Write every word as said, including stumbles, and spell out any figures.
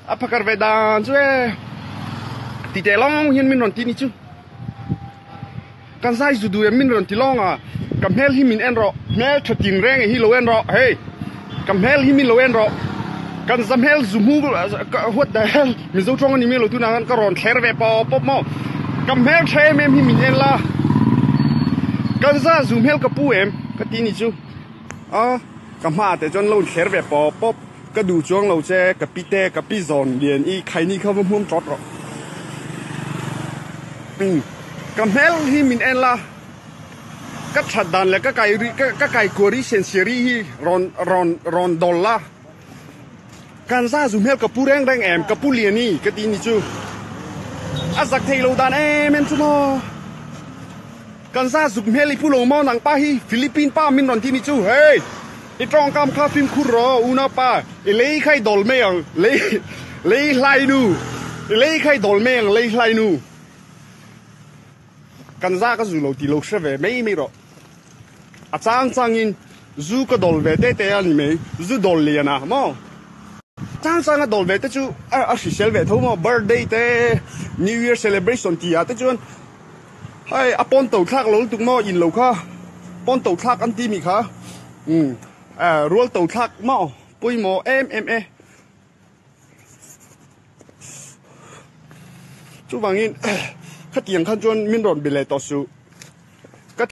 apa karvedan chú thì để long hiên mình còn tin đi chứ kan sai sudu em min ron tilong à cầm hel hi min en ro mel thật tin reng hi lo en ro hey cầm hel hi min lo en ro kan zam hel zumu what the hell min zo trong ni mi lo tu na kan ka ron kher ve po pop mo cầm hel tre mem hi min en la kan za zoom hel ka pu em ka tin ni chu à cầm ha te jon lo kher ve po pop ka du chuang lo che ka pi te ka pi zon lian i khai ni kha vom trot ro ừ cầm hel hi min en la các chặt đàn là các cái các cái của đi sen seri hi ron ron ron dollar can ra dùng hel kapu reng reng em kapu liani cái tin chu azak thei lo dan em em chu no can ra dùng hel ipu lo mo nang pa hi Philippines pa min ron tin chu hey i trong kam kha phim khu ro una pa i lei khai dol me ang lei lei lai nu lei khai dol me ang lei lai nuกันซาก็จู่เราตีเราเชื่อเวไม่ไม่หรอกอาจารย์จังอินจู่ก็ดอลเวเตเตอันนี้ไม่จู่ดอลเลียนะมั้งจ้างจังก็ดอลเวเตจู่อ่ะอ่ะสิเซลเวทมั้ง birthday เต New Year celebration ที่อ่ะเตจู่ไอ้อ่ะปอนตัวคลักเราตุ้งมั้งอินเราค่ะปอนตัวคลักอันที่มีค่ะอืมอ่ารัวตัวคลักมั้งปุ้ยมั้งเอ็มเอ็มเอจู่บางอินขัดยังขันจวนมินรอนเบลเลต่อสู้